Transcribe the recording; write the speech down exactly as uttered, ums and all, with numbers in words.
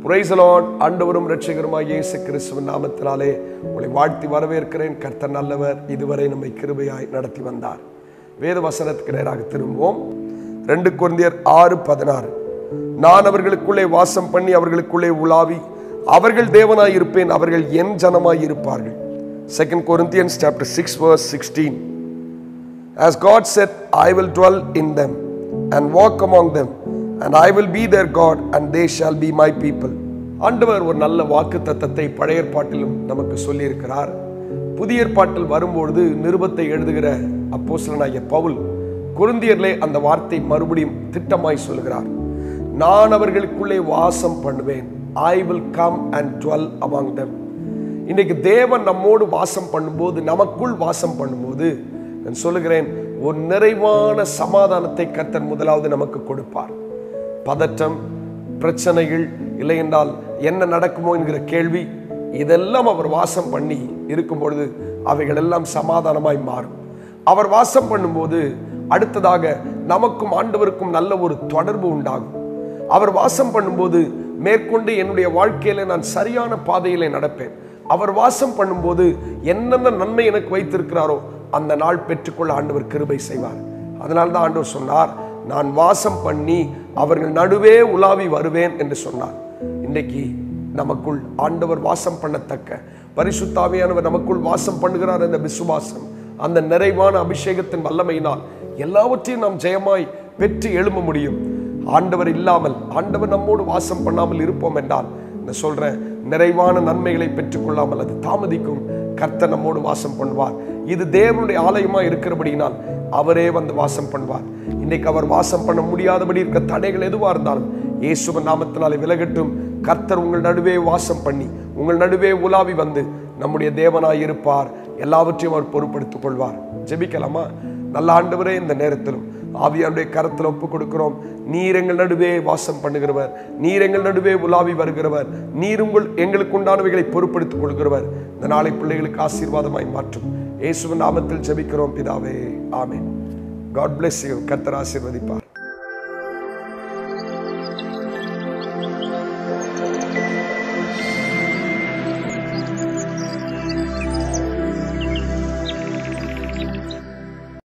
Praise the Lord. ஆண்டவரும் இரட்சகருமாகிய இயேசு கிறிஸ்துவின் நாமத்தினாலே உங்களை வாழ்த்தி வரவேற்கிறேன். கர்த்தர் நல்லவர், இதுவரை நம்மை கிருபையாய் நடத்தி வந்தார். வேத வசனத்துக்கு நேராக திரும்புவோம். ரெண்டு கொரிந்தியர் ஆறு பதினாறு. நான் அவர்களுக்குள்ளே வாசம் பண்ணி அவர்களுக்குள்ளே உலாவி அவர்கள் தேவனாய் இருப்பேன், அவர்கள் என் ஜனமாய் இருப்பார்கள். Second Corinthians chapter six verse sixteen. As God said, I will dwell in them and walk among them, and I will be their God and they shall be my people. ஆண்டவர் ஒரு நல்ல வாக்குத்தத்தத்தை பழைய ஏற்பாட்டிலும் நமக்கு சொல்லி இருக்கிறார். புதிய ஏற்பாட்டில் வரும்பொழுது நிருபத்தை எழுதுகிற அப்போஸ்தலனாகிய பவுல் கொரிந்தியரிலே அந்த வார்த்தை மறுபடியும் திட்டமாய் சொல்கிறார். நான் அவர்களுக்குள்ளே வாசம் பண்ணுவேன். I will come and dwell among them. இன்னைக்கு தேவன் நம்மோடு வாசம் பண்ணும்போது, நமக்குள் வாசம் பண்ணும்போது நான் சொல்லுகிறேன், ஒரு நிறைவான சமாதானத்தை கர்த்தர் முதலாவது நமக்கு கொடுப்பார். பதற்றம், பிரச்சனைகள் இல்லை என்றால் என்ன நடக்குமோ என்கிற கேள்வி, இதெல்லாம் அவர் வாசம் பண்ணி இருக்கும் பொழுது அவைகள் எல்லாம் சமாதானமாய் மாறும். அவர் வாசம் பண்ணும்போது அடுத்ததாக நமக்கும் ஆண்டவருக்கும் நல்ல ஒரு தொடர்பு உண்டாகும். அவர் வாசம் பண்ணும்போது மேற்கொண்டு என்னுடைய வாழ்க்கையில நான் சரியான பாதையிலே நடப்பேன். அவர் வாசம் பண்ணும்போது என்னென்ன நன்மை எனக்கு வைத்திருக்கிறாரோ அந்த நாள் பெற்றுக்கொள்ள ஆண்டவர் கிருபை செய்வார். அதனால தான் ஆண்டவர் சொன்னார், நான் வாசம் பண்ணி அவர்கள் நடுவே உலாவி வருவேன் என்று சொன்னார். இன்றைக்கு நமக்குள் ஆண்டவர் வாசம் பண்ணத்தக்க பரிசுத்த ஆவியானவர் நமக்குள் வாசம் பண்ணுகிறார் என்ற விசுவாசம், அந்த நிறைவான அபிஷேகத்தின் வல்லமையினால் எல்லாவற்றையும் நாம் ஜெயமாய் பெற்று எழும்ப முடியும். ஆண்டவர் இல்லாமல், ஆண்டவர் நம்மோடு வாசம் பண்ணாமல் இருப்போம் என்றால் நான் சொல்றேன், நிறைவான நன்மைகளை பெற்றுக்கொள்ளாமல் அது தாமதிக்கும். கர்த்தர் நம்மோடு வாசம் பண்ணுவார். இது தேவனுடைய ஆலயமா இருக்கிறபடினால் அவரே வந்து வாசம் பண்ணுவார். இன்னைக்கு அவர் வாசம் பண்ண முடியாதபடி இருக்க தடைகள் எதுவா இருந்தாலும் இயேசுவின் நாமத்தினாலே விலகட்டும். கர்த்தர் உங்கள் நடுவே வாசம் பண்ணி உங்கள் நடுவே உலாவி வந்து நம்முடைய தேவனாய் இருப்பார். எல்லாவற்றையும் அவர் பொறுப்படுத்திக் கொள்வார். ஜெபிக்கலாமா? நல்ல ஆண்டவரே, இந்த நேரத்திலும் ஆவியானுடைய கரத்தில் ஒப்பு கொடுக்கிறோம். நீர் எங்கள் நடுவே வாசம் பண்ணுகிறவர், நீர் எங்கள் நடுவே உலாவி வருகிறவர், நீர் உங்கள் எங்களுக்கு உண்டானவைகளை பொறுப்படுத்திக் கொள்கிறவர். இந்த நாளை பிள்ளைகளுக்கு ஆசீர்வாதமாய் மாற்றும். இயேசுவின் நாமத்தில் ஜெபிக்கிறோம் பிதாவே, ஆமென். God bless you. கர்த்தர் ஆசீர்வதிப்பார்.